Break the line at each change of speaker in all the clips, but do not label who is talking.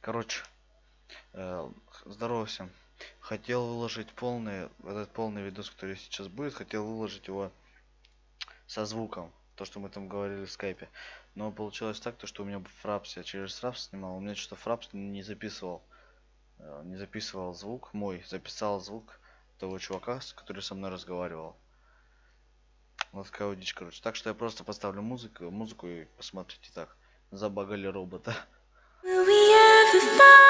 Короче, здорово всем. Хотел выложить этот полный видос, который сейчас будет, хотел выложить его со звуком, то, что мы там говорили в скайпе. Но получилось так, то, что у меня фрапс, я через фрапс снимал, у меня что-то фрапс не записывал звук мой, записал звук того чувака, который со мной разговаривал. Вот такая вот дичь, короче. Так что я просто поставлю музыку и посмотрите так. Забагали робота.
Will we ever find?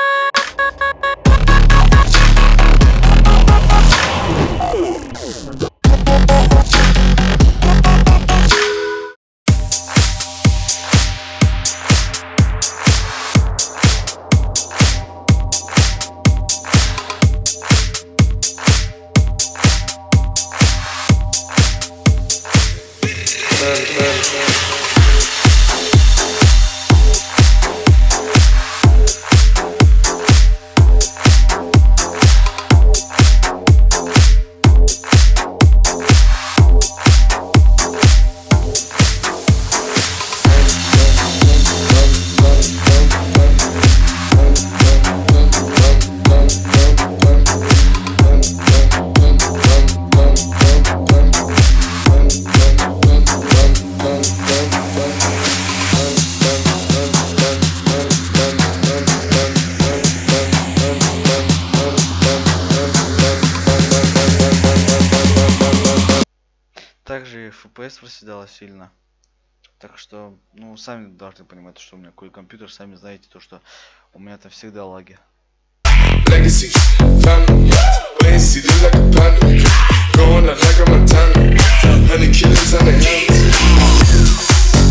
Также и FPS проседала сильно. Так что, ну, сами должны понимать, что у меня какой компьютер, сами знаете, то, что у меня там всегда лаги.
Legacy, family, wait and see, look like a panda. Going out like a Montana, 100 killers on the hands.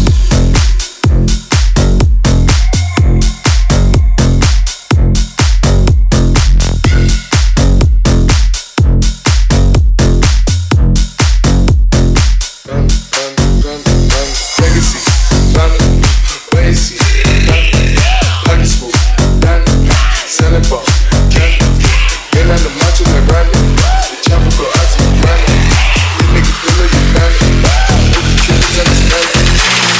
Legacy, family, wait and see, like a smooth, selling ball, candy. Been on the macho like Randy. The chopper go out to the Randy. These niggas feel like you bandit. All the killers understand it.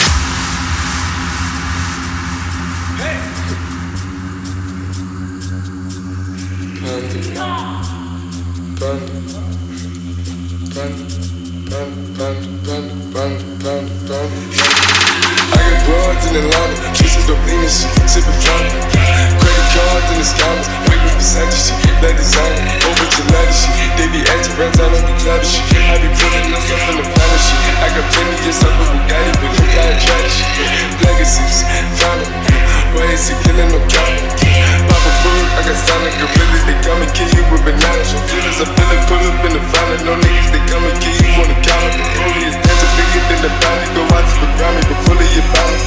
I got broads in Atlanta, kissing dope shit, sipping fountain. Credit cards in the scammers, wake with Versace shit, that designer, over gelato shit. They be acting rats out on the cloud shit. I be putting myself in the palace shit. I got plenty of stuff with Bugatti, but you gotta try this shit. Legacies, family, why is he killing no counter? Papa Bird, I got Sonic gorillas, they come and kill you with bananas. From feelings, I feel it, pull up in the fountain. No niggas, they come and kill you on the counter. The only is dancing bigger than the bounty. Go out to the Grammy, but pull it, you bounty.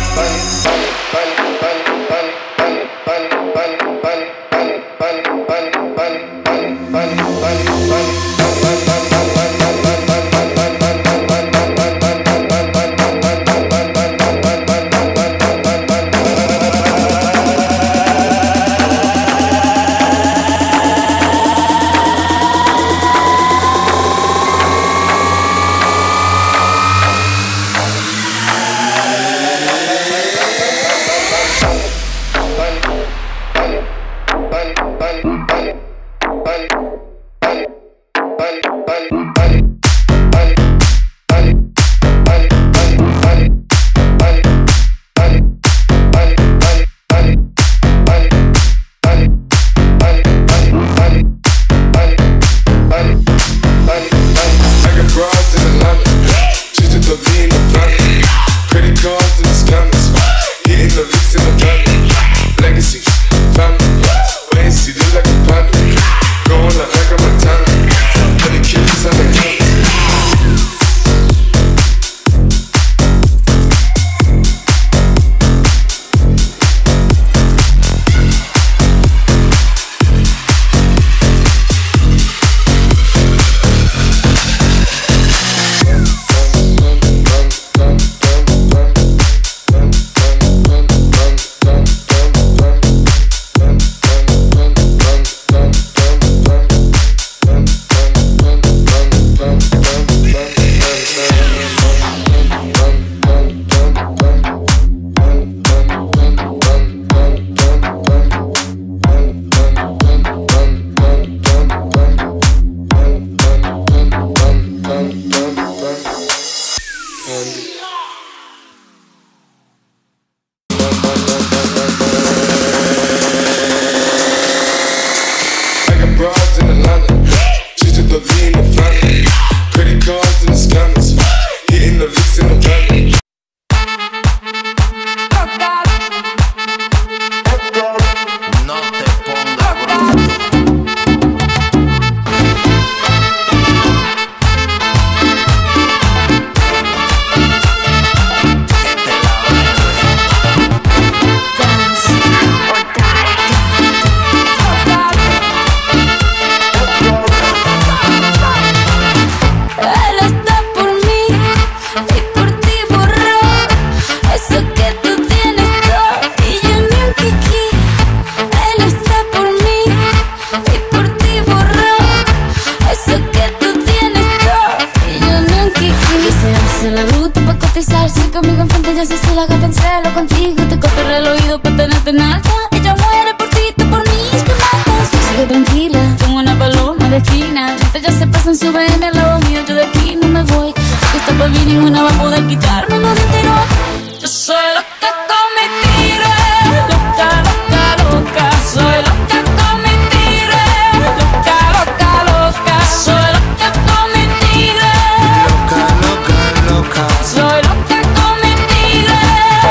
tenerte en alta. Ella muere por ti, tú por mí, es que matas. Sigue tranquila, como una paloma de esquina. Mientras ya se pasan su BM al lado mío, yo de aquí no me voy. Esta por mí ninguna va a poder quitarme lo entero. Yo soy loca con mi tigre, loca, loca, loca. Soy loca con mi tigre, loca, loca, loca. Soy loca con mi tigre,
Loca, loca, loca.
soy loca con mi tigre.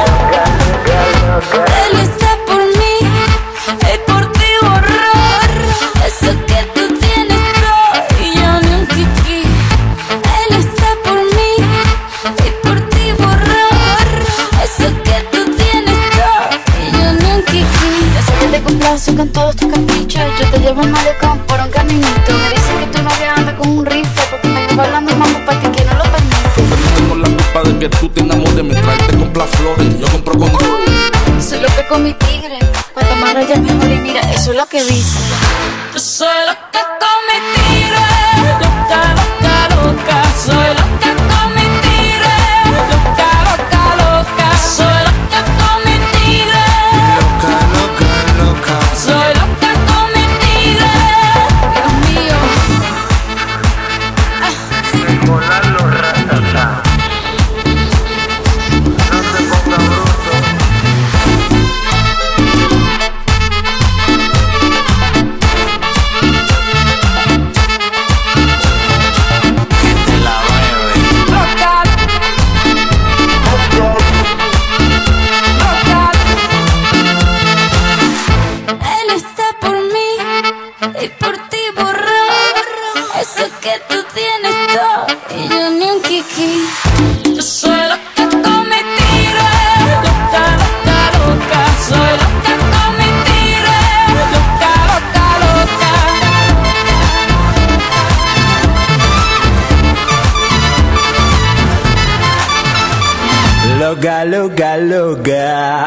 Él está por mí y por ti borrar eso que tú tienes todo y yo ni un kiki. Él está por mí y por ti borrar eso que tú tienes todo y yo ni un kiki. Ya sé que te complazco con todos tus caprichos. Yo te llevo al malecón por un caminito. Me dicen que tu novia anda con un rifle porque me llevo hablando mambo para ti que no lo permite.
No tengo la culpa de que tú te enamores. Mientras él te compra flores, yo compro con...
Soy loca con mi tigre, pa' tomar ella es mejor y mira, eso es lo que dice. Yo soy loca con mi tigre, loca, loca, loca. Soy loca con mi tigre, loca, loca, loca. Soy loca con mi tigre,
Loca, loca, loca.
soy loca con mi tigre. Dios mío.
Volar los ratatá. No te pongas bruto.
Que te la bebe.
Loca, loca. Él está por mí y por ti borrar eso que tú tienes todo y yo ni un kiki. Yo soy loca con mi tigre, loca, loca, loca. Soy loca con mi tigre, loca, loca, loca.
Loca, loca, loca.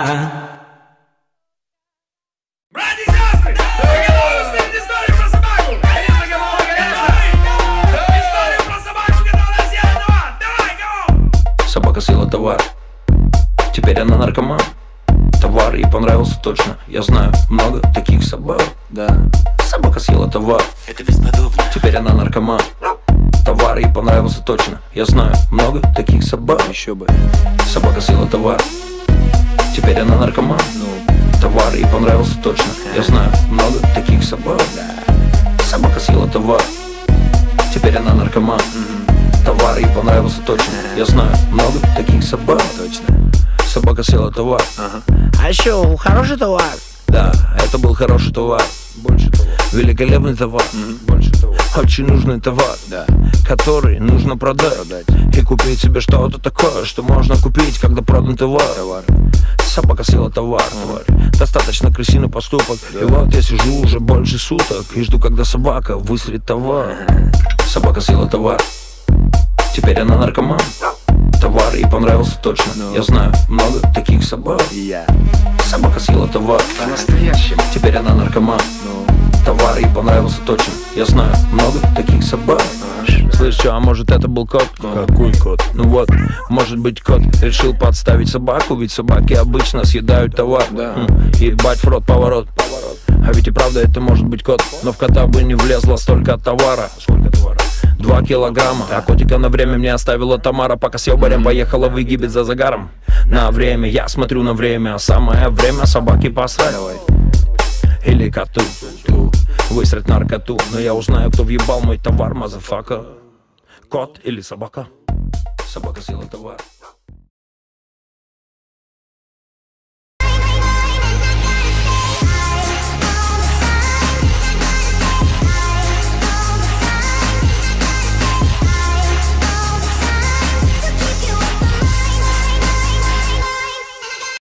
Собака съела товар, теперь она наркоман. Товар ей понравился точно, я знаю много таких собак.
Да,
Собака съела товар,
это бесподобно.
теперь она наркоман. Товар ей понравился точно, я знаю много таких собак.
Еще бы.
Собака съела товар, теперь она наркоман. Товар ей понравился точно, я знаю много таких собак. Собака съела товар, теперь она наркоман. Товар ей понравился точно, я знаю много таких собак.
Точно.
Собака съела товар.
А еще хороший товар.
Да, это был хороший товар. Больше товар. Великолепный товар. Больше товар. Очень нужный товар,
Да.
который нужно продать. И купить себе что-то такое, что можно купить, когда продан товар. Собака съела товар, тварь. Достаточно крысиный поступок. И вот я сижу уже больше суток и жду, когда собака выстрелит товар. Собака съела товар, теперь она наркоман. Товар ей понравился точно, я знаю много таких собак.
Я.
Собака съела товар,
По-настоящему.
теперь она наркоман. Товар ей понравился точно, я знаю много таких собак. Слышь, чё, а может это был кот?
Какой кот?
Ну вот, может быть кот решил подставить собаку, ведь собаки обычно съедают товар. Ебать в рот поворот. А ведь и правда это может быть кот, но в кота бы не влезло столько товара. Сколько товара? 2 килограмма. А котика на время мне оставила Тамара, пока с ёбарем поехала в Египет за загаром. На время, я смотрю на время, а самое время собаке посрать. Или коту высрать наркоту. Но я узнаю, кто въебал мой товар, мазафака. Кот или собака? Собака съела товар.